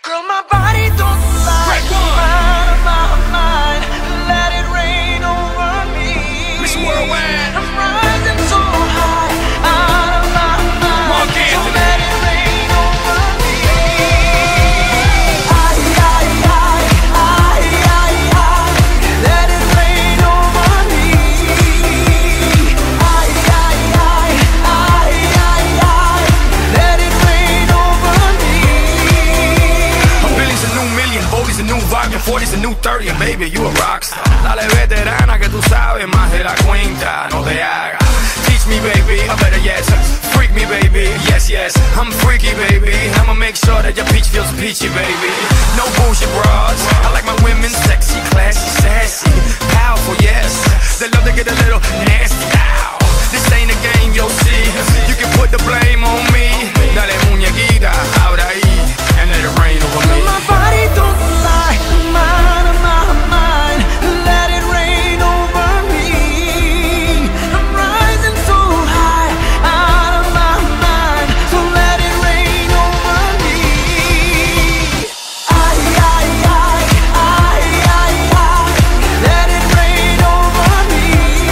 Girl, my body don't lie. Out of my mind, let it rain over me. Miss Worldwide. I'm rising so high, out of my mind. So let it rain over me. Let it rain over me. Let it rain over me. A billion's a new million, Bodie's a new volume, 40's a new 30, and baby, you a rockstar. Dale veterana que tú sabes más de la cuenta, no te hagas. Teach me, baby, or better yes, freak me, baby, yes, yes. I'm freaky, baby, I'ma make sure that your peach feels peachy, baby. No bullshit bras, I like my women sexy, classy, sassy, powerful, yes. They love to get a little nasty, ow. This ain't a game, you'll see. You can put the blame on me. Dale muñequita, ahora ahí, and let it rain over me. My body don't lie, I'm out of my mind. Let it rain over me. I'm rising so high, out of my mind. So let it rain over me. Let it rain over me.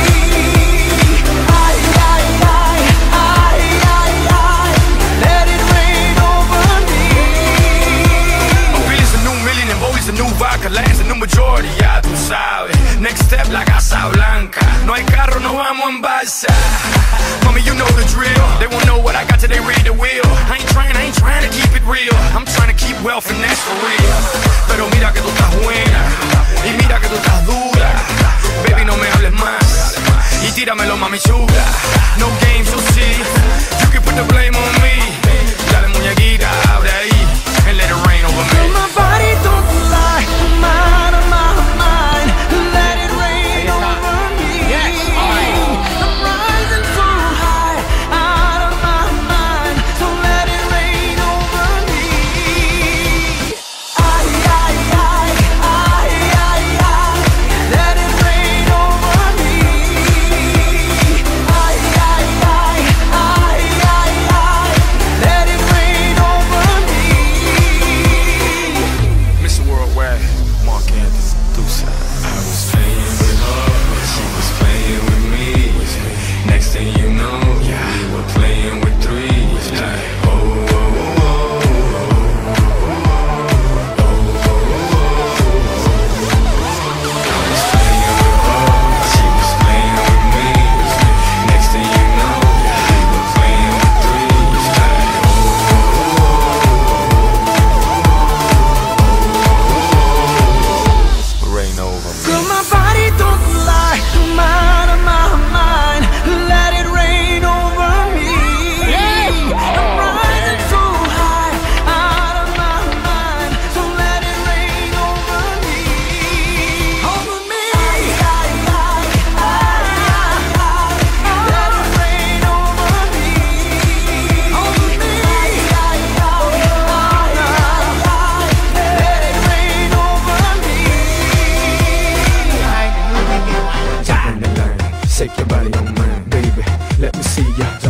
Let it rain over me. A billion's a new million, and Bodie's a new vodka, land's a new majority, ya tú sabes. Next step, la Casa Blanca. No hay carro, no vamos en balsa. Mommy, you know the drill. They won't know what I got till they read the wheel. I ain't trying to keep it real. I'm trying to keep wealth and that's for real. Pero mira que tú estás buena, y mira que tú estás dura. Baby, no me hables más, y tíramelo, mami chula. No games, you'll see. You can put the blame on me. Dale muñequita, abre ahí, and let it rain over me. My body don't lie, I'm out of my mind. Let it rain over me. I'm rising so high, out of my mind. So let it rain over me. Let it rain over me. Let it rain over me. Mr. Worldwide, Mark Anthony, Deuce. I was playing with her, but she was playing with me. Next thing you know, we were playing with threes. Like, oh, oh, oh, I was playing with her, she was playing with me. Next thing you know, we were playing with threes. Like, Rain over me. Girl, my body don't lie, I'm out of my mind. Let it rain over me. I'm rising so high, out of my mind. So let it rain over me. Over me. Let it rain over me. Over me. Let it rain over me. Jump on the line, shake your body on mine, baby. Let me see ya.